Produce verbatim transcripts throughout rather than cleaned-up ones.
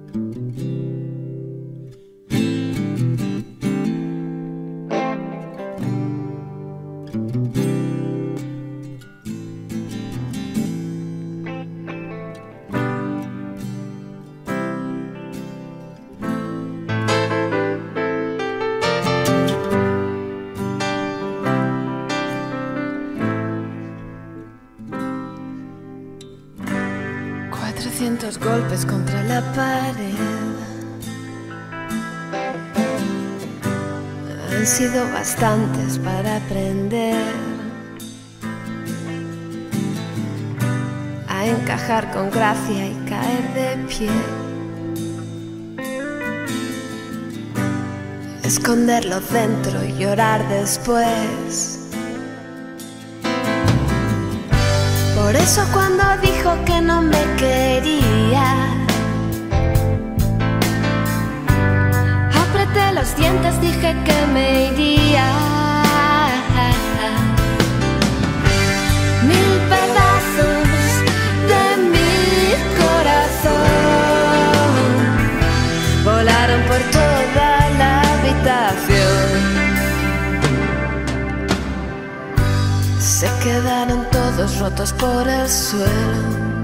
Cuatrocientos golpes contra la pared han sido bastantes para aprender a encajar con gracia y caer de pie, esconderlo dentro y llorar después. Por eso cuando dijo que no me quería, apreté los dientes, dije que me iría. Mil pedazos de mi corazón volaron por toda la habitación. Se quedaron todos rotos por el suelo.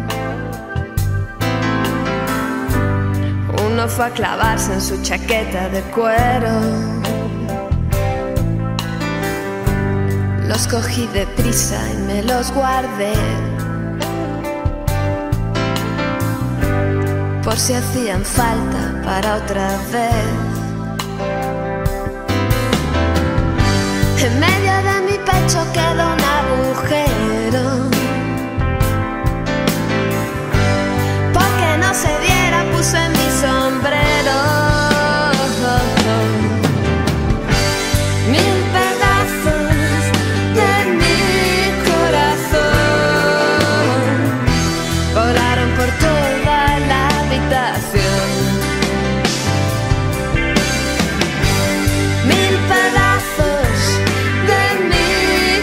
Uno fue a clavarse en su chaqueta de cuero. Los cogí deprisa y me los guardé, por si hacían falta para otra vez. En medio de mi pecho quedó un agujero, porque no se viera puse mi sombrero. Mil pedazos de mi corazón volaron por toda la habitación. Mil pedazos de mi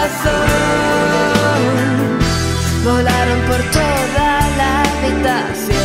corazón volaron por toda la habitación.